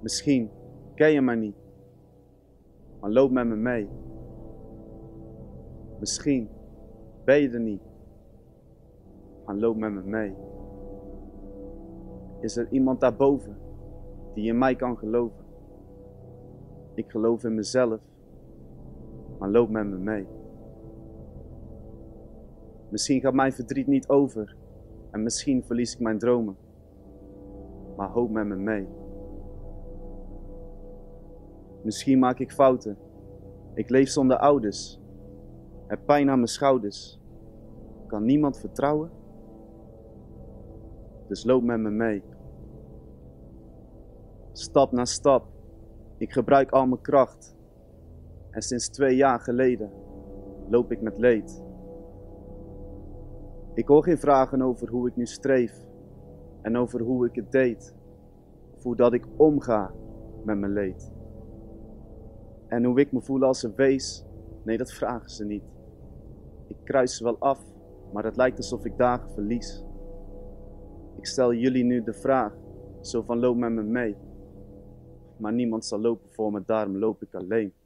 Misschien ken je mij niet, maar loop met me mee. Misschien ben je er niet, maar loop met me mee. Is er iemand daarboven die in mij kan geloven? Ik geloof in mezelf, maar loop met me mee. Misschien gaat mijn verdriet niet over en misschien verlies ik mijn dromen, maar hoop met me mee. Misschien maak ik fouten, ik leef zonder ouders, heb pijn aan mijn schouders. Kan niemand vertrouwen? Dus loop met me mee. Stap na stap, ik gebruik al mijn kracht. En sinds 2 jaar geleden loop ik met leed. Ik hoor geen vragen over hoe ik nu streef en over hoe ik het deed, of hoe dat ik omga met mijn leed. En hoe ik me voel als een wees, nee, dat vragen ze niet. Ik kruis ze wel af, maar het lijkt alsof ik dagen verlies. Ik stel jullie nu de vraag, zo van loop met me mee. Maar niemand zal lopen voor me, daarom loop ik alleen.